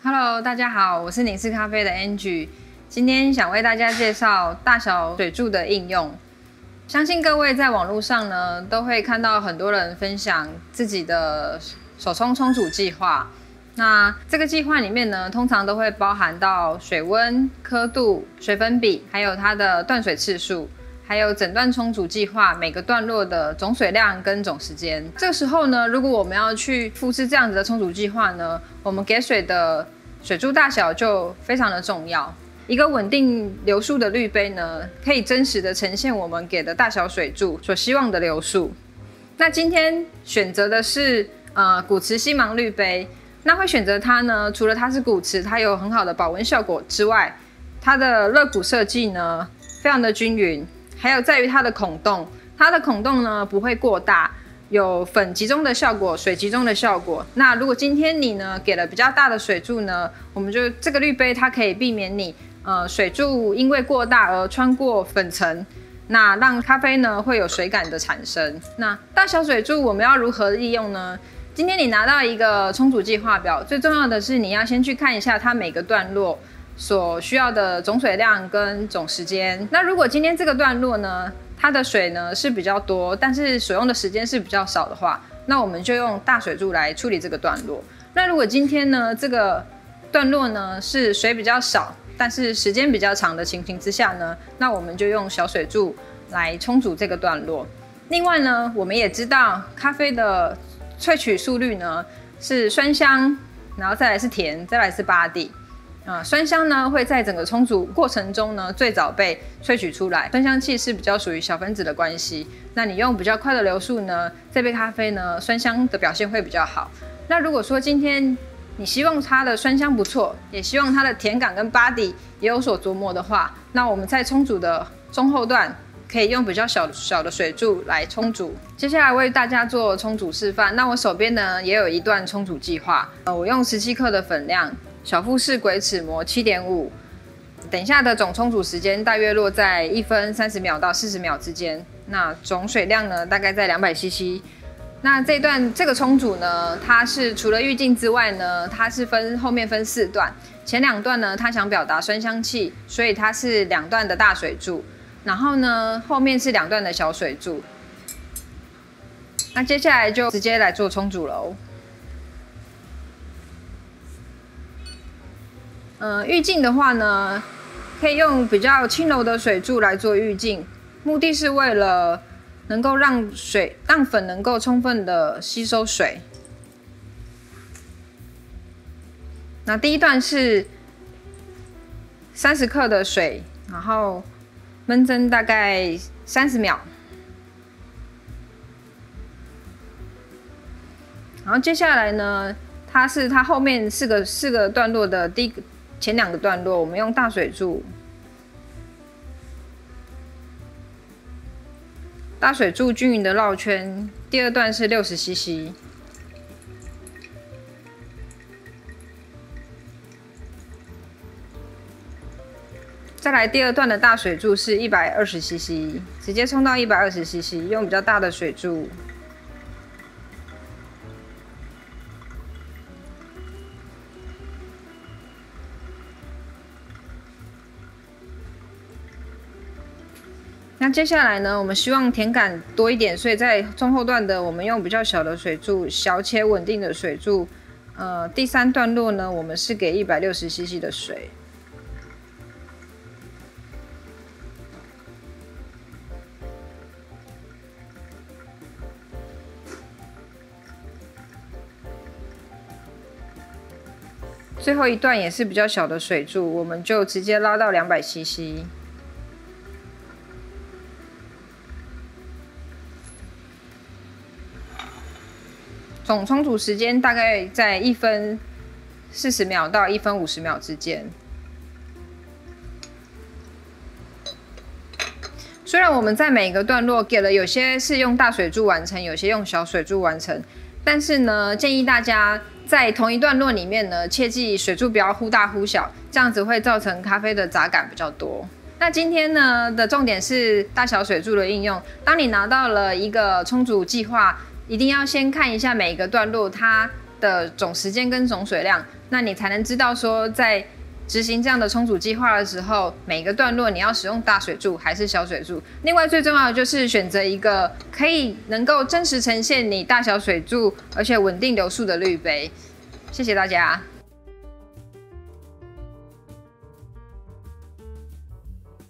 Hello， 大家好，我是凝视咖啡的 Angie， 今天想为大家介绍大小水柱的应用。相信各位在网络上呢，都会看到很多人分享自己的手冲冲煮计划。那这个计划里面呢，通常都会包含到水温、刻度、水粉比，还有它的断水次数。还有整段冲煮计划每个段落的总水量跟总时间。这个时候呢，如果我们要去复制这样子的冲煮计划呢，我们给水的水柱大小就非常的重要。一个稳定流速的滤杯呢，可以真实的呈现我们给的大小水柱所希望的流速。那今天选择的是古瓷西芒滤杯。那会选择它呢，除了它是古瓷，它有很好的保温效果之外，它的肋骨设计呢非常的均匀。还有在于它的孔洞，它的孔洞呢不会过大，有粉集中的效果，水集中的效果。那如果今天你呢给了比较大的水柱呢，我们就这个滤杯它可以避免你水柱因为过大而穿过粉层，那让咖啡呢会有水感的产生。那大小水柱我们要如何利用呢？今天你拿到一个冲煮计划表，最重要的是你要先去看一下它每个段落所需要的总水量跟总时间。那如果今天这个段落呢，它的水呢是比较多，但是所用的时间是比较少的话，那我们就用大水柱来处理这个段落。那如果今天呢这个段落呢是水比较少，但是时间比较长的情形之下呢，那我们就用小水柱来冲煮这个段落。另外呢，我们也知道咖啡的萃取速率呢是酸香，然后再来是甜，再来是body。酸香呢会在整个冲煮过程中呢最早被萃取出来，酸香气是比较属于小分子的关系。那你用比较快的流速呢，这杯咖啡呢酸香的表现会比较好。那如果说今天你希望它的酸香不错，也希望它的甜感跟body也有所琢磨的话，那我们在冲煮的中后段可以用比较小的水柱来冲煮。接下来为大家做冲煮示范。那我手边呢也有一段冲煮计划，我用17克的粉量。小腹式鬼齿模 7.5， 等一下的总冲煮时间大约落在1分30秒到40秒之间。那总水量呢，大概在200cc。那这个冲煮呢，它是除了预浸之外呢，它是后面分4段。前2段呢，它想表达酸香气，所以它是2段的大水柱。然后呢，后面是2段的小水柱。那接下来就直接来做冲煮喽。预浸的话呢，可以用比较轻柔的水柱来做预浸，目的是为了能够让粉能够充分的吸收水。那第一段是30克的水，然后焖蒸大概30秒，然后接下来呢，它后面四个段落的前2个段落，我们用大水柱，均匀的绕圈。第2段是60cc， 再来第2段的大水柱是120cc， 直接冲到120cc， 用比较大的水柱。那接下来呢，我们希望甜感多一点，所以在中后段的我们用比较小的水柱，小且稳定的水柱。第3段落呢，我们是给160cc 的水。最后一段也是比较小的水柱，我们就直接拉到200cc。总冲煮时间大概在1分40秒到1分50秒之间。虽然我们在每个段落给了有些是用大水柱完成，有些用小水柱完成，但是呢，建议大家在同一段落里面呢，切记水柱不要忽大忽小，这样子会造成咖啡的杂感比较多。那今天呢的重点是大小水柱的应用。当你拿到了一个冲煮计划，一定要先看一下每一个段落它的总时间跟总水量， 那你才能知道说在执行这样的冲煮计划的时候，每个段落你要使用大水柱还是小水柱。另外最重要的就是选择一个能够真实呈现你大小水柱而且稳定流速的滤杯。谢谢大家。